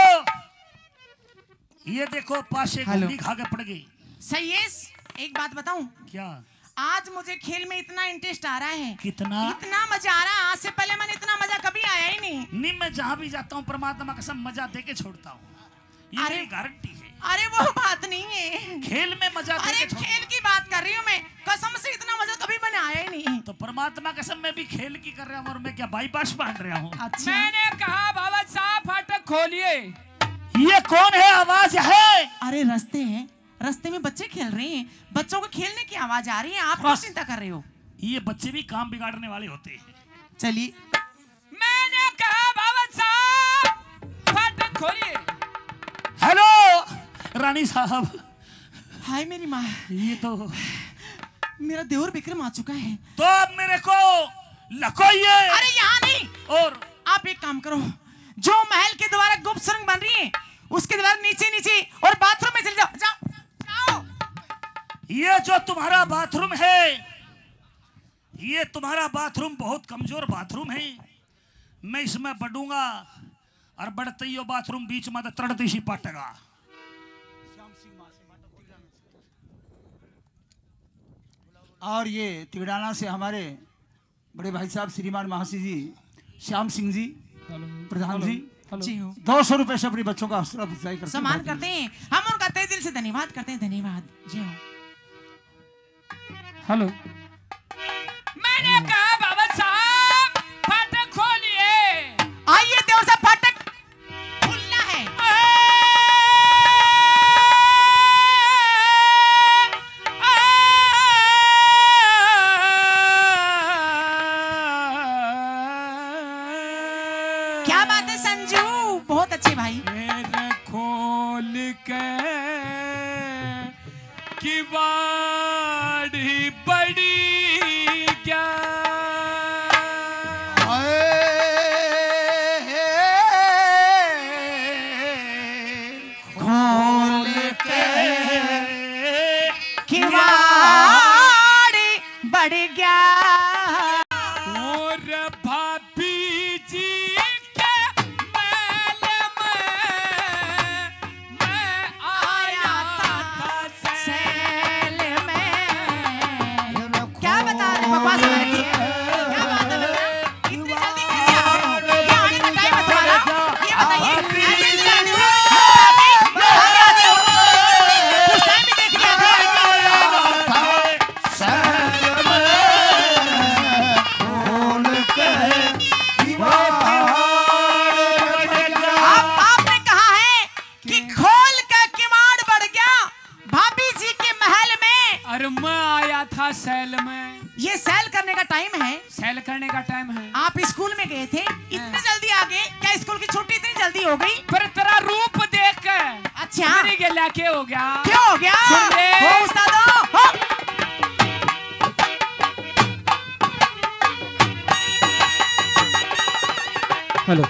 ये देखो पासे हेलो। गुंडी खा के पड़ गई। सैयस, एक बात बताऊं, क्या? आज मुझे खेल में इतना इंटरेस्ट आ रहा है, कितना? इतना मजा आ रहा है, आज से पहले मैंने इतना मजा कभी आया ही नहीं। नहीं, मैं जहां भी जाता हूँ परमात्मा कसम मजा दे के छोड़ता हूँ, ये अरे- मेरी गारंटी है। अरे वो बात नहीं है, खेल में मजा दे अरे के छोड़ता खेल की बात कर रही हूँ मैं। कसम से इतना मजा कभी मैंने आया ही नहीं। हूँ। तो परमात्मा कसम मैं भी खेल की कर रहा हूँ, और मैं क्या बाईपास बांध रहा हूँ? अच्छा, मैंने कहा बाबा साहब फाटक खोलिए। ये कौन है? आवाज है। अरे रास्ते हैं, रास्ते में बच्चे खेल रहे हैं, बच्चों को खेलने की आवाज आ रही है, आप क्यों चिंता कर रहे हो? ये बच्चे भी काम बिगाड़ने वाले होते हैं। चलिए। मैंने कहा बाबा साहब फाटक खोलिए। हेलो रानी साहब। हाय मेरी माँ, ये तो मेरा देवर विक्रम आ चुका है। तो अब मेरे को लकोइए। अरे यहाँ नहीं, और आप एक काम करो, जो महल के द्वारा गुप्त सुरंग बन रही है उसके द्वारा नीचे नीचे और बाथरूम में चले जाओ। जाओ जाओ। ये जो तुम्हारा बाथरूम है, ये तुम्हारा बाथरूम बहुत कमजोर बाथरूम है। मैं इसमें बढ़ूंगा और बढ़ते ही बाथरूम बीच में तड़ती सी पटेगा। और ये तिगड़ाना से हमारे बड़े भाई साहब श्रीमान महासी जी, श्याम सिंह जी, प्रधान जी, जी हो, 200 रुपए से अपने बच्चों का हौसला अफजाई करते हैं। सम्मान करते हैं, हम उनका तहे दिल से धन्यवाद करते हैं। धन्यवाद जी हो। हेलो, मैंने कहा बाबा साहब फाटक खोलिए। आइए, देवर साहब फाटक खुलना है। क्या बात है संजू, बहुत अच्छे भाई। मेरे खोल के कि बाड़ी बड़ी क्या खोल के किवाड़ी बढ़ गया। और भाभी जी के महल में मैं आया था सेल में। क्या बता रहे बकवास कर रही है? क्या बात है बेटा? इतनी जल्दी कैसे आ गए हो? ये आने का टाइम है तुम्हारा? ये बताइए, ऐसे नहीं आने हो? कुछ टाइम भी देख लिया था। मैं आया था सेल में। ये सेल करने का टाइम है। सेल करने का टाइम है। आप स्कूल में गए थे, इतने जल्दी आ गए? क्या स्कूल की छुट्टी इतनी जल्दी हो गई? पर तेरा रूप देख कर अच्छा मेरी गला क्या हो गया? क्या हो गया? सुन ले। हो उस्तादो, हो। हेलो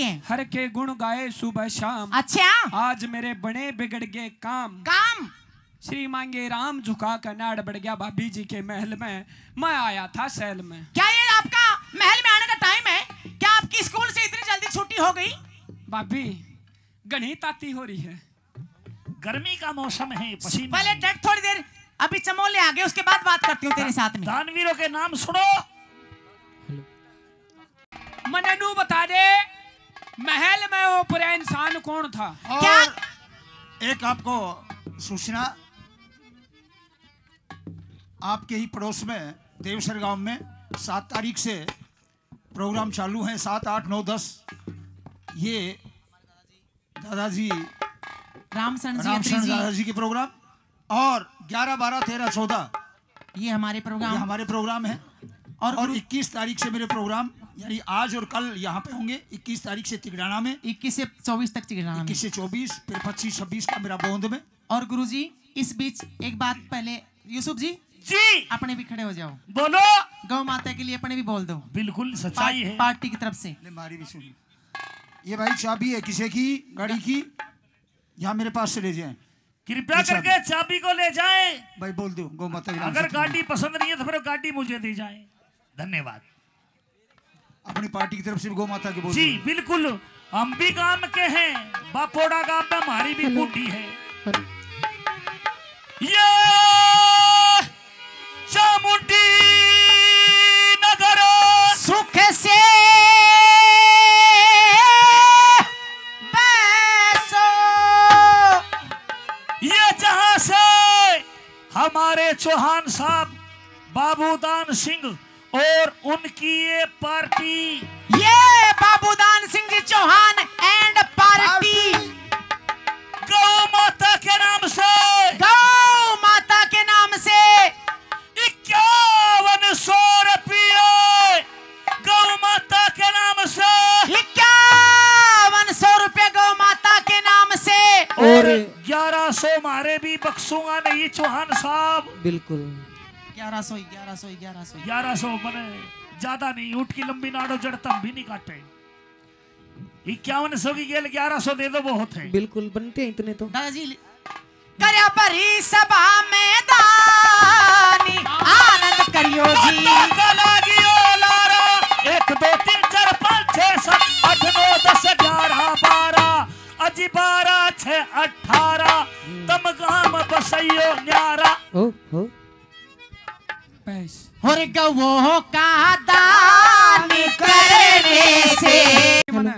है? हर के गुण गाए सुबह शाम, अच्छा, आज मेरे बड़े बिगड़ गए काम। काम? श्री मांगे राम झुका कर नाड़ बढ़ गया भाभी जी के महल में, मैं आया था सैल में। क्या ये आपका महल में आने का टाइम है? क्या आपकी स्कूल से इतनी जल्दी छुट्टी हो गई? भाभी घनी ताती हो रही है, गर्मी का मौसम है, पसीना। पहले डट थोड़ी देर, अभी चमोले आ गए, उसके बाद बात करती हूँ तेरे साथ में। दानवीरों के नाम सुनो। मननू बता दे, महल में ऊपर इंसान कौन था? और एक आपको सूचना, आपके ही पड़ोस में देवसर गांव में 7 तारीख से प्रोग्राम चालू है, 7, 8, 9, 10। ये दादाजी रामसरण जी, रामचंद्र अत्री जी, दादाजी के प्रोग्राम, और 11, 12, 13, 14 ये हमारे ये प्रोग्राम। हमारे प्रोग्राम है। और 21 तारीख से मेरे प्रोग्राम, यानी आज और कल यहाँ पे होंगे। 21 तारीख से तिगड़ाना में, 21 से 24 तक चिकना में, 21 से 24, फिर 25, 26 का मेरा बोंद में। और गुरुजी इस बीच एक बात पहले, यूसुफ जी जी अपने भी खड़े हो जाओ, बोलो। गौ माता के लिए अपने भी बोल दो, बिल्कुल सच्चाई है। पार्टी की तरफ से। ले मारी भी सुन, ये भाई चाबी है किसी की गाड़ी की, यहाँ मेरे पास से ले जाए कृपया करके चाबी को ले जाए। भाई, बोल दो गौ माता के नाम अगर से। गाड़ी पसंद नहीं है तो फिर गाड़ी मुझे दी जाए। धन्यवाद। अपनी पार्टी की तरफ से भी गौ माता के बोल जी दो। बिल्कुल, हम भी गांव के हैं, बापोड़ा गांव में हमारी भी कुटी है। ये चामुंडी नगर सुख से बैसो, ये जहां से हमारे चौहान साहब बाबूदान सिंह और उनकी ये पार्टी, ये बाबूदान सिंह जी चौहान एंड पार्टी, गौ माता के नाम से, गौ माता के नाम से 5100 रुपये गौ माता के नाम से, 5100 रुपये गौ माता के नाम से, और 1100 मारे भी बख्सूंगा नहीं चौहान साहब। बिल्कुल 1100 बने, ज्यादा नहीं, ऊँट की लंबी नाड़ो जड़ता भी नहीं काटे। 5100 की गेल 1100 दे दो, बहुत है। बिल्कुल बनते हैं इतने तो। दादाजी करया भरी सभा में दानी, आनंद करियो जी। 1 2 3 4 5 6 7 8 9 10 11 12 अजी 12 6 18 तम गाम बसइयो न्यारा। हो पैस और गवो का दान करने से मने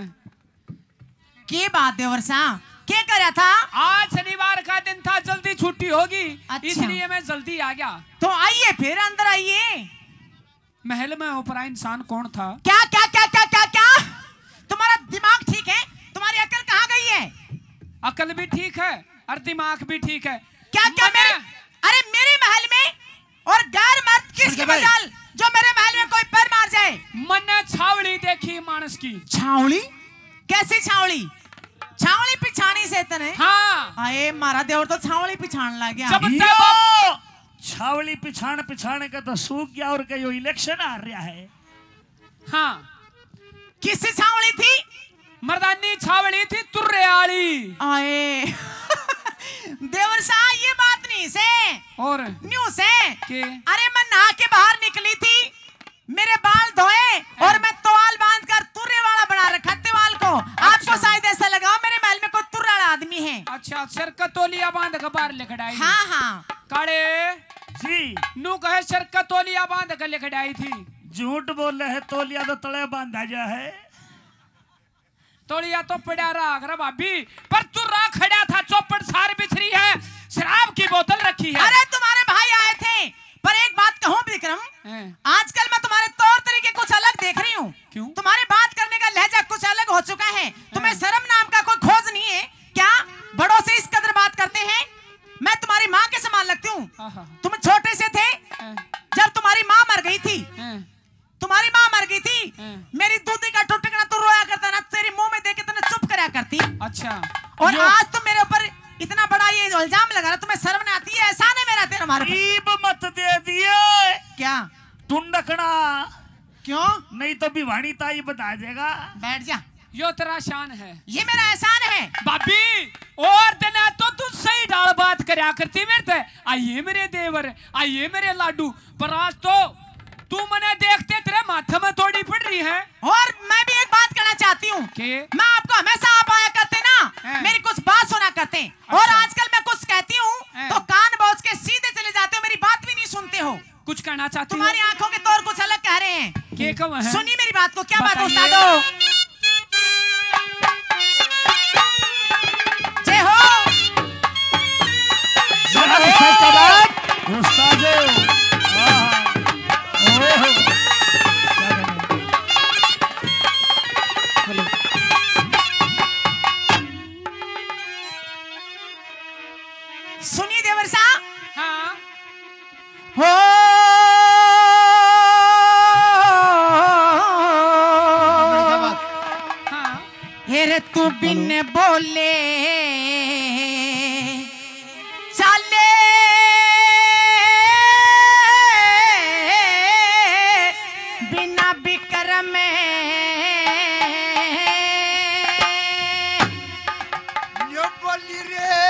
के बात है वर्षा, क्या करया था? आज शनिवार का दिन था, जल्दी छुट्टी होगी, अच्छा। इसलिए मैं जल्दी आ गया। तो आइए फिर अंदर आइए। महल में ऊपर इंसान कौन था? क्या क्या क्या क्या क्या क्या? तुम्हारा दिमाग ठीक है? तुम्हारी अकल कहाँ गई है? अकल भी ठीक है और दिमाग भी ठीक है। क्या क्या मने- मेरे, अरे मेरे महल में और गैर मर्द किसकी भाई। मजाल जो मेरे महल में कोई पैर मार जाए? मैंने छावड़ी देखी मानस की। छावड़ी? कैसी छावड़ी? छावड़ी पिछानी से तने? हाँ, आए मारा देवर तो छावड़ी पिछाण लग गया। जब यो छावली पिछाण पिछाण का तो सूख गया और कहीं इलेक्शन आ रहा है। हाँ, किससे छावड़ी थी? मर्दानी छावड़ी थी तुर्रेवाली। आए देवर साहब ये बात नहीं से और न्यू से के? अरे मैं नहा के बाहर निकली थी, मेरे बाल धोए और मैं तवाल बांध कर तुर्रे वाला बना रखा तेवाल को। आपको शायद ऐसा लगा मेरे महल में कोई तुर्रा वाला आदमी है। अच्छा, सर का तोलिया बांध के बाहर लिखड़ाई। हाँ हाँ काड़े जी नू कहे सर का तोलिया बांध के लिखड़ाई थी। झूठ बोल रहे, तोलिया तो तले बांधा जा है। तोलिया तो पड़ा रहा भाभी, पर तुर्रा खड़ा था, चौपट सार बिछरी है, शराब की बोतल रखी है। अरे तुम्हारे भाई आए थे, पर एक बात कहूँ विक्रम, हैं? आजकल मैं तुम्हारे तौर तरीके कुछ अलग देख रही हूँ। क्यों? तुम्हारे बात करने का लहजा कुछ अलग हो चुका है। तुम्हें शर्म नाम का कोई खोज नहीं है क्या? बड़ों से इस कदर बात करते हैं। मैं तुम्हारी माँ के समान लगती हूँ। आहा। तुम छोटे से थे हैं? जब तुम्हारी माँ मर गई थी। हैं? तुम्हारी माँ मर गई थी, मेरी दूधी का टुकड़ा तो रोया करता ना, तेरे मुंह में देके तूने चुप कराया करती। अच्छा, और यो- आज तुम मेरे ऊपर इतना बड़ा ये इल्जाम लगा रहा, तुम्हें शर्म नहीं आती है? एहसान है मेरा तेरा हमारे ऊपर। ईब मत दे दिए क्या? टुंडकना, क्यों? नहीं तो भिवानी ताई बता देगा। बैठ जा। यो तेरा शान है, ये मेरा एहसान है। भाभी और दिन तो तू सही डाल बात करया करती मेरे ते। आइए मेरे देवर, आइए मेरे लाडू, पर आज तो तू मने देखते तेरे माथे में थोड़ी पड़ रही है। और मैं भी एक बात कहना चाहती हूँ कि मैं आपको हमेशा आप आया करते ना, मेरी कुछ बात सुना करते, और आजकल मैं कुछ कहती हूँ तो कान बौच के सीधे चले जाते हो, मेरी बात भी नहीं सुनते हो। कुछ कहना चाहती तुम्हारी आंखों के तौर कुछ अलग कह रहे हैं। के कब है? सुनी मेरी बात को, क्या बात है बताइए। उस्तादो? जय हो। सुनिए देवर साहब। हाँ हो हाँ हेरे तू बिन बोले चाले बिना बिक्रम यो बोली रे